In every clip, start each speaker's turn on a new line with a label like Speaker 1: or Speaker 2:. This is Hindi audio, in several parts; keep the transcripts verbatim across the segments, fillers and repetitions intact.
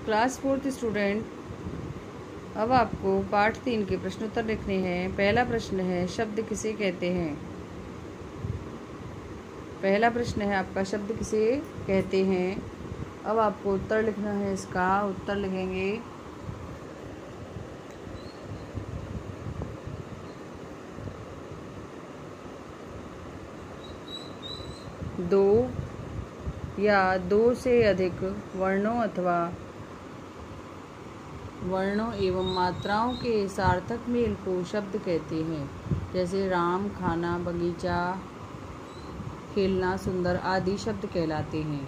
Speaker 1: क्लास फोर्थ स्टूडेंट, अब आपको पाठ तीन के प्रश्नोत्तर लिखने हैं। पहला प्रश्न है, शब्द किसे कहते हैं। पहला प्रश्न है आपका, शब्द किसे कहते हैं। अब आपको उत्तर लिखना है। इसका उत्तर लिखेंगे दो या दो से अधिक वर्णों अथवा वर्णों एवं मात्राओं के सार्थक मेल को शब्द कहते हैं। जैसे राम, खाना, बगीचा, खेलना, सुंदर आदि शब्द कहलाते हैं।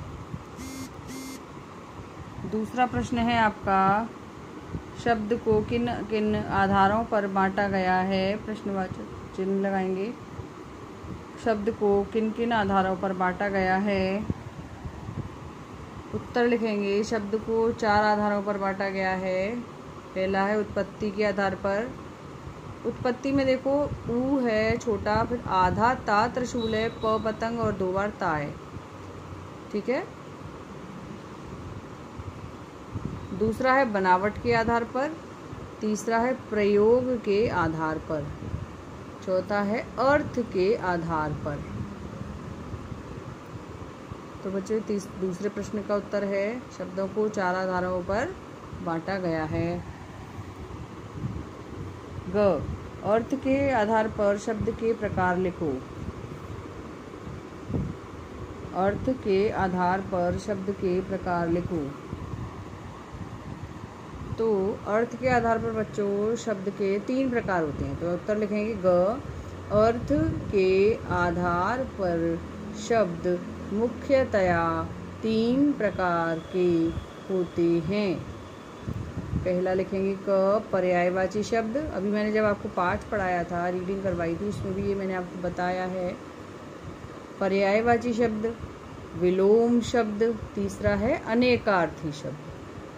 Speaker 1: दूसरा प्रश्न है आपका, शब्द को किन किन आधारों पर बांटा गया है। प्रश्नवाचक चिन्ह लगाएंगे। शब्द को किन किन आधारों पर बांटा गया है। उत्तर लिखेंगे। शब्द को चार आधारों पर बांटा गया है। पहला है उत्पत्ति के आधार पर। उत्पत्ति में देखो, ऊ है छोटा, फिर आधा ता त्रिशूल है, प पतंग और दो बार ता है। ठीक है। दूसरा है बनावट के आधार पर। तीसरा है प्रयोग के आधार पर। चौथा है अर्थ के आधार पर। तो बच्चे, तीस दूसरे प्रश्न का उत्तर है, शब्दों को चार आधारों पर बांटा गया है। ग, अर्थ के आधार पर शब्द के प्रकार लिखो। अर्थ के आधार पर शब्द के प्रकार लिखो। तो अर्थ के आधार पर बच्चों शब्द के तीन प्रकार होते हैं। तो उत्तर लिखेंगे ग, अर्थ के आधार पर शब्द मुख्यतया तीन प्रकार के होते हैं। पहला लिखेंगे क, पर्यायवाची शब्द। अभी मैंने जब आपको पाठ पढ़ाया था, रीडिंग करवाई थी, उसमें भी ये मैंने आपको बताया है। पर्यायवाची शब्द, विलोम शब्द। तीसरा है अनेकार्थी शब्द।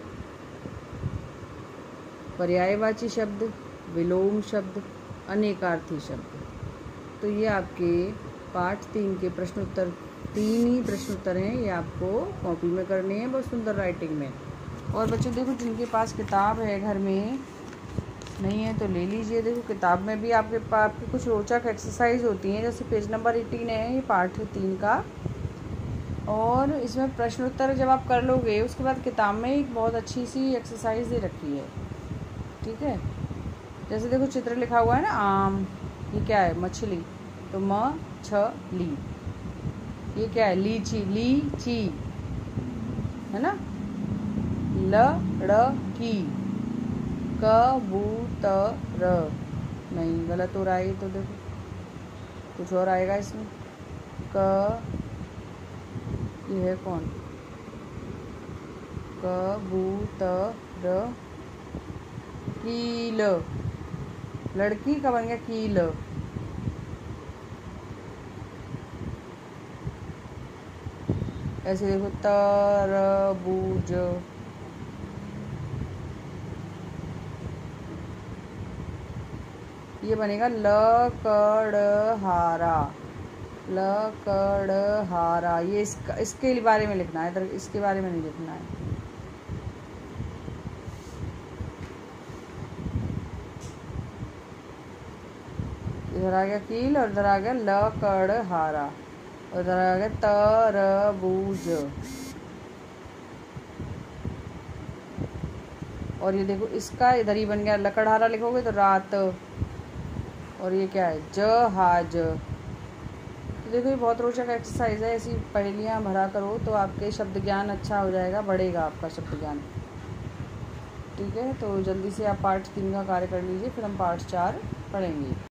Speaker 1: पर्यायवाची शब्द, विलोम शब्द, अनेकार्थी शब्द। तो ये आपके पाठ तीन के प्रश्नोत्तर, तीन ही प्रश्नोत्तर हैं। ये आपको कॉपी में करने हैं, बहुत सुंदर राइटिंग में। और बच्चों देखो, जिनके पास किताब है, घर में नहीं है तो ले लीजिए। देखो, किताब में भी आपके पास आपकी कुछ रोचक एक्सरसाइज होती हैं। जैसे पेज नंबर एटीन है ये पाठ तीन का, और इसमें प्रश्नोत्तर जब आप कर लोगे उसके बाद किताब में एक बहुत अच्छी सी एक्सरसाइज दे रखी है। ठीक है। जैसे देखो, चित्र लिखा हुआ है ना, आम, ये क्या है, मछली, तो म छ ली। ये क्या है, लीची, लीची है ना। लड़की, कबूतर, नहीं, गलत हो रहा है। तो देखो कुछ और आएगा इसमें। क, ये है कौन, कबूतर, कील, लड़की का बन गया कील। ऐसे देखो, तरबूज, ये बनेगा लकड़हारा, लकड़हारा। ये इसका इसके बारे में लिखना है, इधर इसके बारे में नहीं लिखना है। इधर आ गया कील और इधर आ गया लकड़हारा, और इधर आ गया तरबूज। और ये देखो, इसका इधर ही बन गया, लकड़हारा लिखोगे तो रात, और ये क्या है, जहाज। तो देखो, ये बहुत रोचक एक्सरसाइज है। ऐसी पहेलियाँ भरा करो तो आपके शब्द ज्ञान अच्छा हो जाएगा, बढ़ेगा आपका शब्द ज्ञान। ठीक है। तो जल्दी से आप पार्ट तीन का कार्य कर लीजिए, फिर हम पार्ट चार पढ़ेंगे।